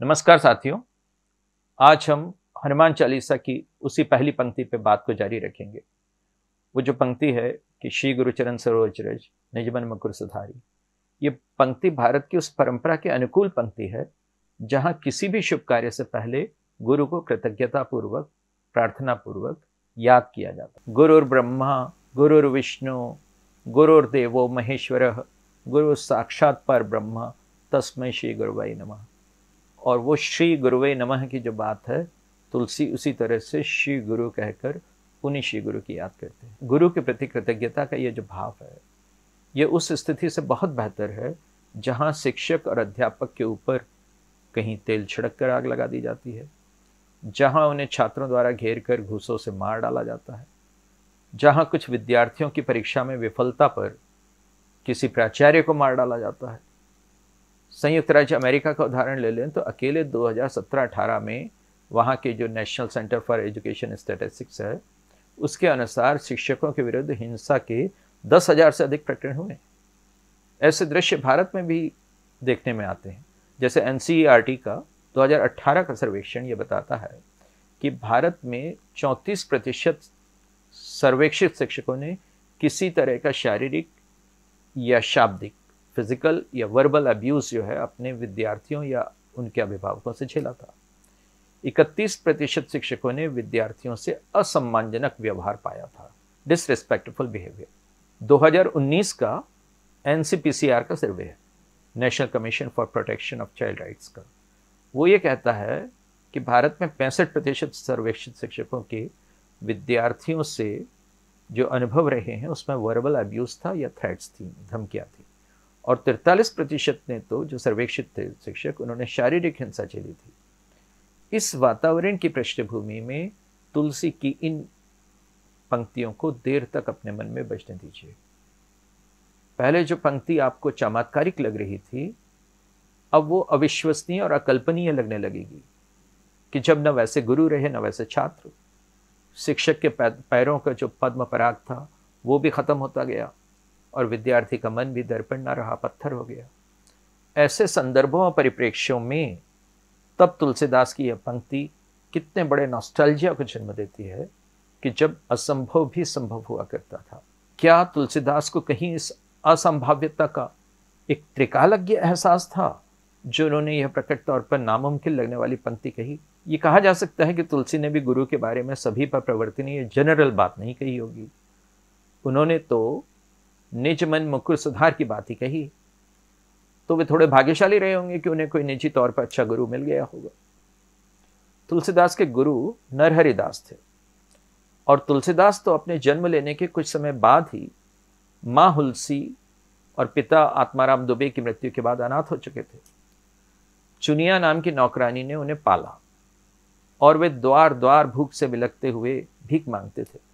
नमस्कार साथियों। आज हम हनुमान चालीसा की उसी पहली पंक्ति पे बात को जारी रखेंगे। वो जो पंक्ति है कि श्री गुरु चरण सरोज रज निज मन मुकुर सुधारी। ये पंक्ति भारत की उस परंपरा के अनुकूल पंक्ति है जहां किसी भी शुभ कार्य से पहले गुरु को कृतज्ञता पूर्वक, प्रार्थना पूर्वक याद किया जाता है। गुरुर्ब्रह्मा गुरुर्विष्णु गुरुर्देवो महेश्वरः गुरु साक्षात पर ब्रह्म तस्मै श्री गुरुवे नमः। और वो श्री गुरुवे नमः की जो बात है, तुलसी उसी तरह से श्री गुरु कहकर उन्हीं श्री गुरु की याद करते हैं। गुरु के प्रति कृतज्ञता का ये जो भाव है, ये उस स्थिति से बहुत बेहतर है जहाँ शिक्षक और अध्यापक के ऊपर कहीं तेल छिड़क कर आग लगा दी जाती है, जहाँ उन्हें छात्रों द्वारा घेर कर घूसों से मार डाला जाता है, जहाँ कुछ विद्यार्थियों की परीक्षा में विफलता पर किसी प्राचार्य को मार डाला जाता है। संयुक्त राज्य अमेरिका का उदाहरण ले लें तो अकेले 2017-18 में वहाँ के जो National Center for Education Statistics है, उसके अनुसार शिक्षकों के विरुद्ध हिंसा के 10,000 से अधिक प्रकरण हुए। ऐसे दृश्य भारत में भी देखने में आते हैं। जैसे NCERT का 2018 का सर्वेक्षण ये बताता है कि भारत में 34% सर्वेक्षित शिक्षकों ने किसी तरह का शारीरिक या शाब्दिक, फिजिकल या वर्बल अब्यूज जो है अपने विद्यार्थियों या उनके अभिभावकों से झेला था। 31% शिक्षकों ने विद्यार्थियों से असम्मानजनक व्यवहार पाया था, डिसरिस्पेक्टफुल बिहेवियर। 2019 का NCPCR का सर्वे है, National Commission for Protection of Child Rights का। वो ये कहता है कि भारत में 65% सर्वेक्षित शिक्षकों के विद्यार्थियों से जो अनुभव रहे हैं उसमें वर्बल अब्यूज था या थ्रेट्स थी, धमकियाँ थी। और 43% ने तो जो सर्वेक्षित थे शिक्षक, उन्होंने शारीरिक हिंसा झेली थी। इस वातावरण की पृष्ठभूमि में तुलसी की इन पंक्तियों को देर तक अपने मन में बजने दीजिए। पहले जो पंक्ति आपको चमत्कारिक लग रही थी, अब वो अविश्वसनीय और अकल्पनीय लगने लगेगी कि जब न वैसे गुरु रहे न वैसे छात्र। शिक्षक के पैरों का जो पद्म पराग था वो भी खत्म होता गया और विद्यार्थी का मन भी दर्पण न रहा, पत्थर हो गया। ऐसे संदर्भों और परिप्रेक्ष्यों में तब तुलसीदास की यह पंक्ति कितने बड़े नॉस्टैल्जिया को जन्म देती है कि जब असंभव भी संभव हुआ करता था। क्या तुलसीदास को कहीं इस असंभाव्यता का एक त्रिकालज्ञ एहसास था जो उन्होंने यह प्रकट तौर पर नामुमकिन लगने वाली पंक्ति कही? ये कहा जा सकता है कि तुलसी ने भी गुरु के बारे में सभी पर प्रवर्तनीय जनरल बात नहीं कही होगी। उन्होंने तो निज मन मुकुर सुधार की बात ही कही। तो वे थोड़े भाग्यशाली रहे होंगे कि उन्हें कोई निजी तौर पर अच्छा गुरु मिल गया होगा। तुलसीदास के गुरु नरहरिदास थे और तुलसीदास तो अपने जन्म लेने के कुछ समय बाद ही माँ हुलसी और पिता आत्माराम दुबे की मृत्यु के बाद अनाथ हो चुके थे। चुनिया नाम की नौकरानी ने उन्हें पाला और वे द्वार द्वार भूख से बिलखते हुए भीख मांगते थे।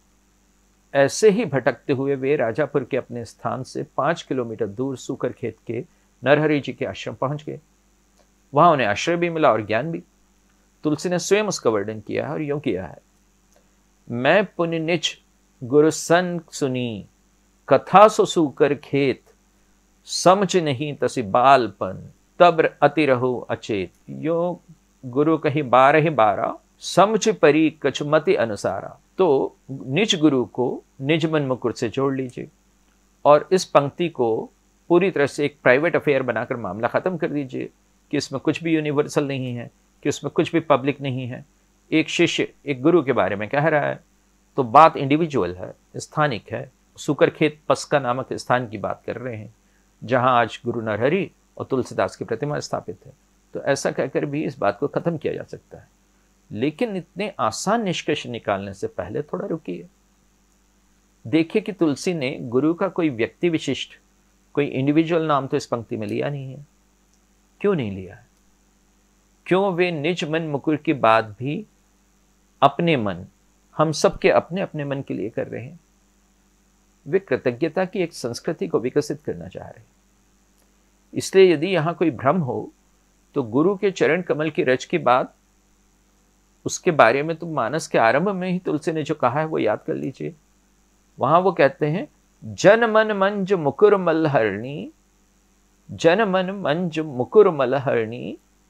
ऐसे ही भटकते हुए वे राजापुर के अपने स्थान से 5 किलोमीटर दूर सूकर खेत के नरहरि जी के आश्रम पहुंच गए। वहां उन्हें आश्रय भी मिला और ज्ञान भी। तुलसी ने स्वयं उसका वर्णन किया है और यूं किया है: मैं पुनि निज गुरु सन सुनी, कथा सो सूकर खेत, समझ नहीं तसी बालपन, तब अति रहो अचेत। यो गुरु कही 12 समझ परी कछुमति अनुसारा। तो निज गुरु को निज मन मुकुर से जोड़ लीजिए और इस पंक्ति को पूरी तरह से एक प्राइवेट अफेयर बनाकर मामला खत्म कर दीजिए कि इसमें कुछ भी यूनिवर्सल नहीं है, कि उसमें कुछ भी पब्लिक नहीं है। एक शिष्य एक गुरु के बारे में कह रहा है तो बात इंडिविजुअल है, स्थानिक है। सुकरखेत पस्का नामक स्थान की बात कर रहे हैं जहां आज गुरु नरहरि और तुलसीदास की प्रतिमा स्थापित है। तो ऐसा कहकर भी इस बात को खत्म किया जा सकता है। लेकिन इतने आसान निष्कर्ष निकालने से पहले थोड़ा रुकिए। देखिए कि तुलसी ने गुरु का कोई व्यक्ति विशिष्ट, कोई इंडिविजुअल नाम तो इस पंक्ति में लिया नहीं है। क्यों नहीं लिया है? क्यों वे निज मन मुकुर की बात भी अपने मन, हम सबके अपने अपने मन के लिए कर रहे हैं? वे कृतज्ञता की एक संस्कृति को विकसित करना चाह रहे हैं। इसलिए यदि यहां कोई भ्रम हो तो गुरु के चरण कमल की रज की बात, उसके बारे में तो मानस के आरंभ में ही तुलसी ने जो कहा है वो याद कर लीजिए। वहां वो कहते हैं, जन मन मंज मुकुर मलहरणी, जन मन मंज मुकुर मलहरणी,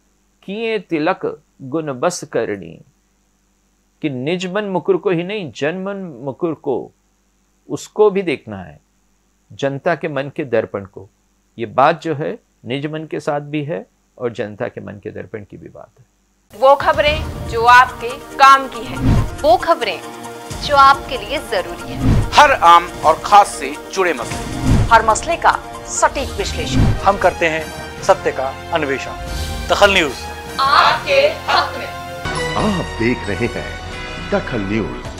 किए तिलक गुण बस करनी, कि निज मन मुकुर को ही नहीं, जनमन मुकुर को, उसको भी देखना है, जनता के मन के दर्पण को। ये बात जो है निज मन के साथ भी है और जनता के मन के दर्पण की भी बात है। वो खबरें जो आपके काम की है, वो खबरें जो आपके लिए जरूरी है, हर आम और खास से जुड़े मसले, हर मसले का सटीक विश्लेषण। हम करते हैं सत्य का अन्वेषण। दखल न्यूज आपके हक में। आप देख रहे हैं दखल न्यूज।